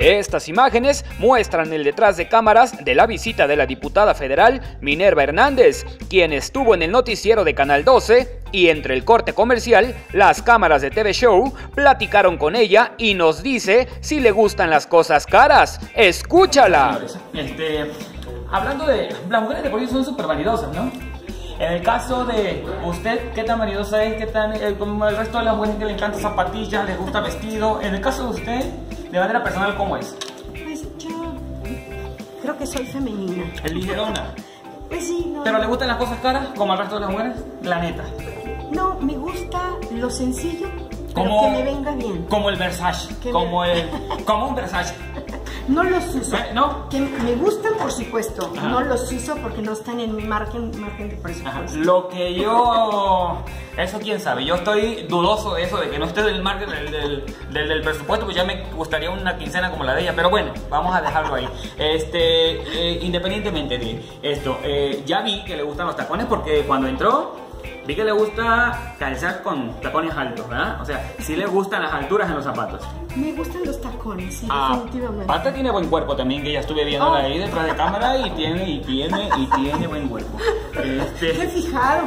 Estas imágenes muestran el detrás de cámaras de la visita de la diputada federal Minerva Hernández, quien estuvo en el noticiero de Canal 12 y entre el corte comercial, las cámaras de TV Show platicaron con ella y nos dice si le gustan las cosas caras. ¡Escúchala! Hablando de... Las mujeres de por sí son súper vanidosas, ¿no? En el caso de usted, ¿qué tan vanidosa es? ¿Qué tan, como el resto de las mujeres que le encantan zapatillas, les gusta vestido? En el caso de usted, de manera personal, ¿cómo es? Pues yo creo que soy femenina. ¿Es ligerona? Pues sí, no. ¿Pero le gustan las cosas caras, como al resto de las mujeres? La neta. No, me gusta lo sencillo, pero como, que me venga bien. Como el Versace, como un Versace. No los uso. ¿No? Que me gustan, por supuesto. Ajá. No los uso porque no están en mi margen de presupuesto. Ajá. Lo que yo... Eso quién sabe. Yo estoy dudoso de eso, de que no esté del margen del presupuesto, pues ya me gustaría una quincena como la de ella. Pero bueno, vamos a dejarlo ahí. Independientemente de esto, ya vi que le gustan los tacones porque cuando entró... Vi que le gusta calzar con tacones altos, ¿verdad? O sea, sí le gustan las alturas en los zapatos. Me gustan los tacones, sí, definitivamente. Aparte tiene buen cuerpo también, que ya estuve viéndola ahí detrás de cámara y tiene buen cuerpo. Me he fijado.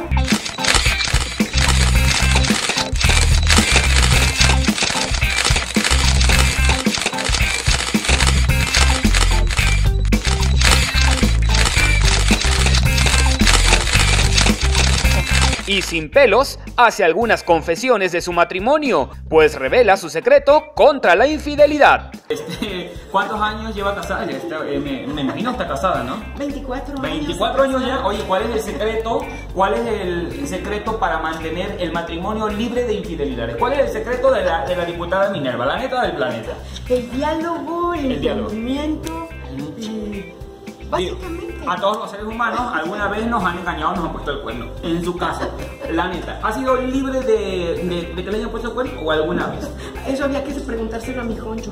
Y sin pelos, hace algunas confesiones de su matrimonio, pues revela su secreto contra la infidelidad. ¿Cuántos años lleva casada? Me imagino está casada, ¿no? 24 años. 24 años ya. Oye, ¿cuál es el secreto? ¿Cuál es el secreto para mantener el matrimonio libre de infidelidades? ¿Cuál es el secreto de la diputada Minerva, la neta del planeta? El diálogo, el entendimiento, básicamente. A todos los seres humanos alguna vez nos han engañado, nos han puesto el cuerno. En su caso, la neta, ¿ha sido libre de que le hayan puesto el cuerno o alguna vez? Eso había que preguntárselo a mi concho.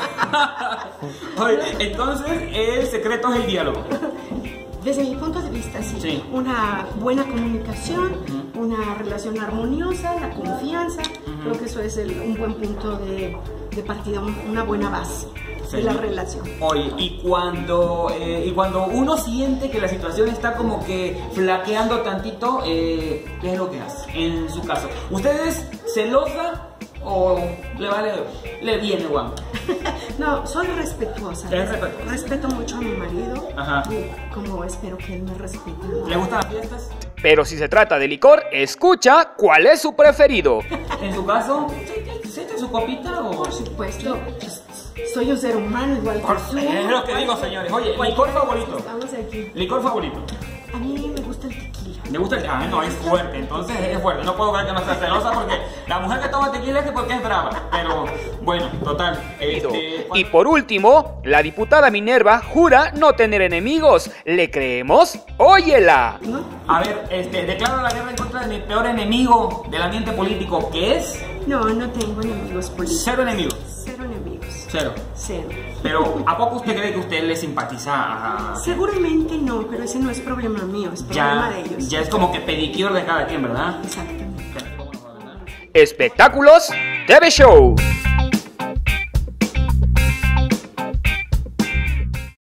Oye, entonces el secreto es el diálogo. Desde mi punto de vista, sí. Una buena comunicación, una relación armoniosa, la confianza. Creo que eso es un buen punto de partida, una buena base. De la relación. Oye, y cuando uno siente que la situación está como que flaqueando tantito, ¿qué es lo que hace? En su caso, ¿usted es celosa o le viene guapo? No, soy respetuosa. ¿Es respetuosa? Respeto mucho a mi marido. Ajá. Y como espero que él me respete. ¿Le gustan las fiestas? Pero si se trata de licor, escucha cuál es su preferido. En su caso, ¿se echa su copita o...? Por supuesto. Soy un ser humano igual que usted. Es lo que digo, señores. Oye, licor favorito. Estamos aquí. Licor favorito. A mí me gusta el tequila. ¿Me gusta el tequila? No, es fuerte. Entonces es fuerte. No puedo creer que no sea celosa porque la mujer que toma tequila es que porque es brava. Pero bueno, total. Y por último, la diputada Minerva jura no tener enemigos. ¿Le creemos? ¡Óyela! ¿No? A ver, declaro la guerra en contra de mi peor enemigo del ambiente político, ¿qué es? No, no tengo enemigos políticos. Cero enemigos. Cero enemigos. Cero. Cero. Pero, ¿a poco usted cree que usted le simpatiza a...? Seguramente no, pero ese no es problema mío, es problema de ellos. Ya es como que pedicure de cada quien, ¿verdad? Exactamente. Espectáculos TV Show.